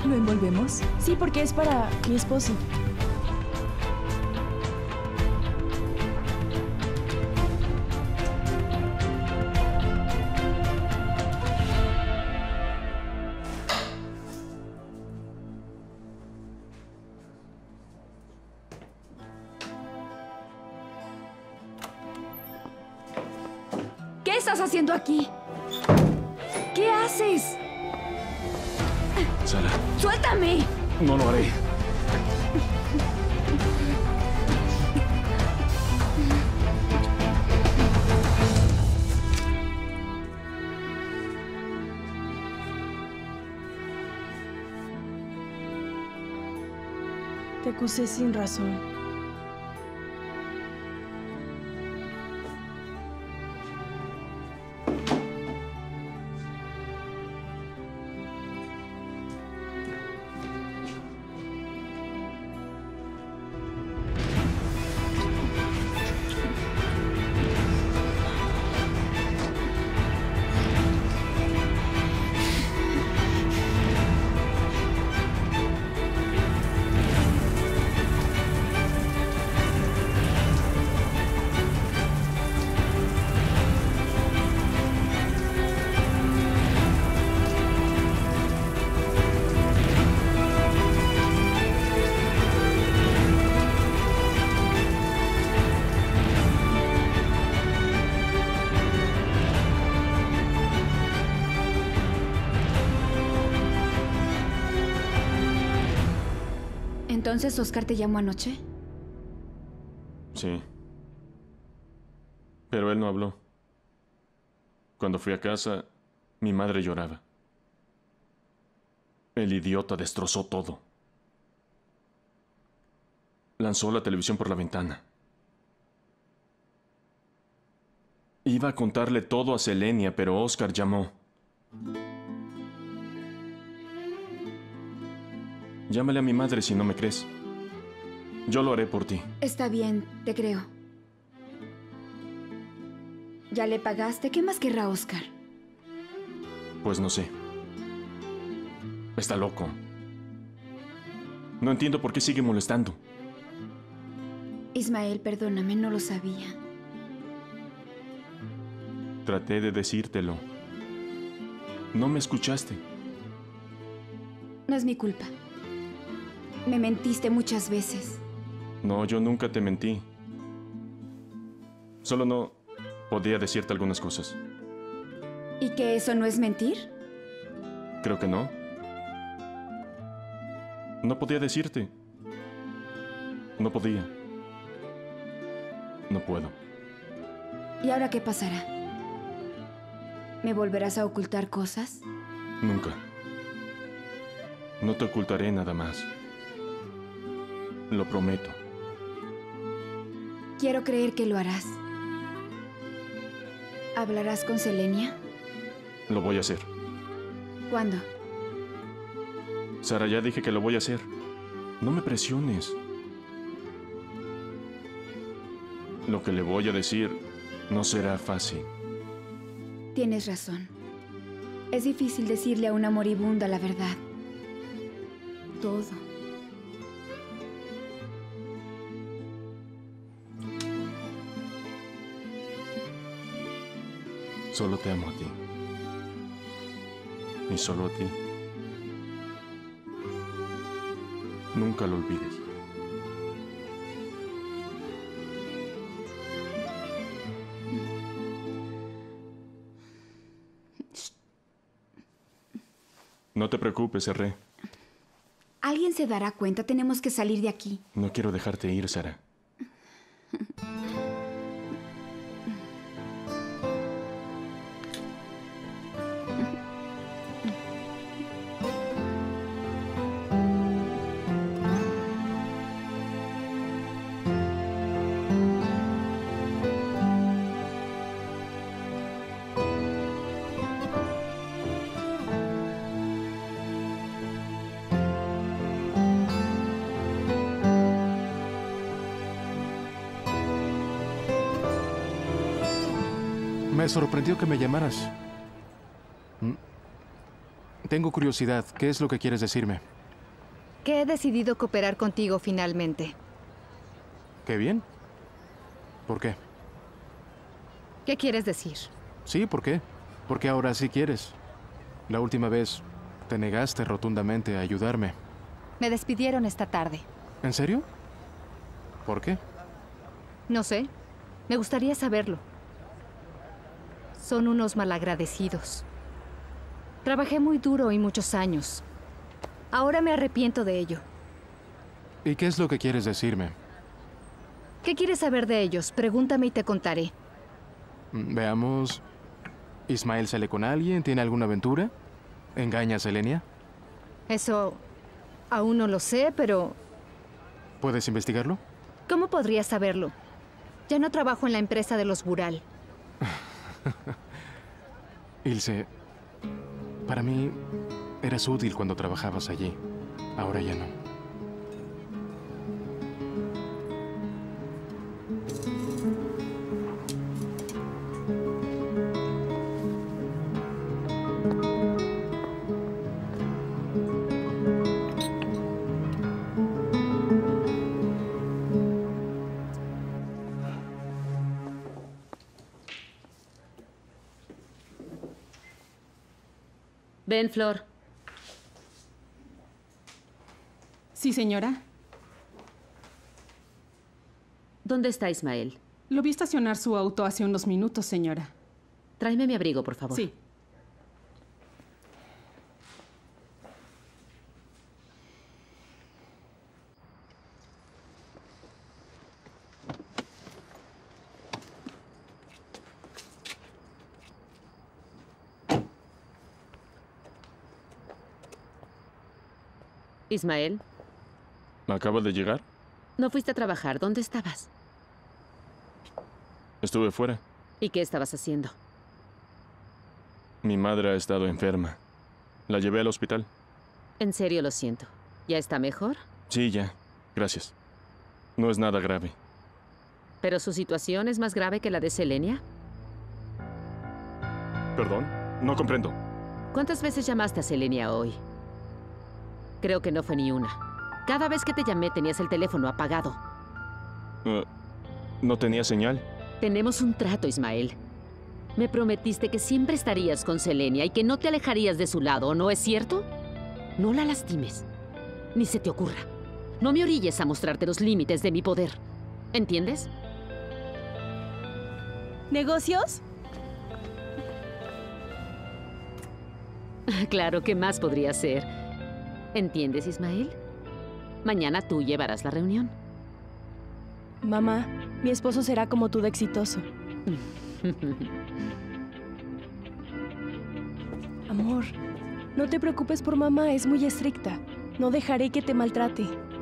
¿Lo envolvemos? Sí, porque es para mi esposo. ¿Qué estás haciendo aquí? ¿Qué haces? Sara. ¡Suéltame! No lo haré. Te acusé sin razón. ¿Entonces Oscar te llamó anoche? Sí. Pero él no habló. Cuando fui a casa, mi madre lloraba. El idiota destrozó todo. Lanzó la televisión por la ventana. Iba a contarle todo a Selenia, pero Oscar llamó. Llámale a mi madre si no me crees. Yo lo haré por ti. Está bien, te creo. ¿Ya le pagaste? ¿Qué más querrá Oscar? Pues no sé. Está loco. No entiendo por qué sigue molestando. Ismael, perdóname, no lo sabía. Traté de decírtelo. No me escuchaste. No es mi culpa. Me mentiste muchas veces. No, yo nunca te mentí. Solo no podía decirte algunas cosas. ¿Y que eso no es mentir? Creo que no. No podía decirte. No podía. No puedo. ¿Y ahora qué pasará? ¿Me volverás a ocultar cosas? Nunca. No te ocultaré nada más. Lo prometo. Quiero creer que lo harás. ¿Hablarás con Selenia? Lo voy a hacer. ¿Cuándo? Sara, ya dije que lo voy a hacer. No me presiones. Lo que le voy a decir no será fácil. Tienes razón. Es difícil decirle a una moribunda la verdad. Todo. Solo te amo a ti. Y solo a ti. Nunca lo olvides. No te preocupes, Herré. Alguien se dará cuenta. Tenemos que salir de aquí. No quiero dejarte ir, Sara. Me sorprendió que me llamaras. Tengo curiosidad. ¿Qué es lo que quieres decirme? que he decidido cooperar contigo finalmente. Qué bien. ¿Por qué? ¿Qué quieres decir? Sí, ¿por qué? Porque ahora sí quieres. La última vez te negaste rotundamente a ayudarme. Me despidieron esta tarde. ¿En serio? ¿Por qué? No sé. Me gustaría saberlo. Son unos malagradecidos. Trabajé muy duro y muchos años. Ahora me arrepiento de ello. ¿Y qué es lo que quieres decirme? ¿Qué quieres saber de ellos? Pregúntame y te contaré. Veamos. ¿Ismael sale con alguien? ¿Tiene alguna aventura? ¿Engaña a Selenia? Eso aún no lo sé, pero ¿Puedes investigarlo? ¿cómo podrías saberlo? Ya no trabajo en la empresa de los Bural. Ilse, para mí eras útil cuando trabajabas allí. Ahora ya no. Ven, Flor. Sí, señora. ¿Dónde está Ismael? Lo vi estacionar su auto hace unos minutos, señora. Tráeme mi abrigo, por favor. Sí. Ismael, ¿Acabas de llegar? no fuiste a trabajar. ¿Dónde estabas? Estuve fuera. ¿Y qué estabas haciendo? Mi madre ha estado enferma. La llevé al hospital. En serio, lo siento. ¿Ya está mejor? Sí, ya. Gracias. No es nada grave. ¿Pero su situación es más grave que la de Selenia? ¿Perdón? No comprendo. ¿Cuántas veces llamaste a Selenia hoy? Creo que no fue ni una. Cada vez que te llamé tenías el teléfono apagado. ¿No tenía señal? Tenemos un trato, Ismael. Me prometiste que siempre estarías con Selenia y que no te alejarías de su lado, ¿no es cierto? No la lastimes. Ni se te ocurra. No me orilles a mostrarte los límites de mi poder. ¿Entiendes? ¿Negocios? Claro, ¿qué más podría ser? ¿Entiendes, Ismael? Mañana tú llevarás la reunión. Mamá, mi esposo será como tú de exitoso. Amor, no te preocupes por mamá, es muy estricta. No dejaré que te maltrate.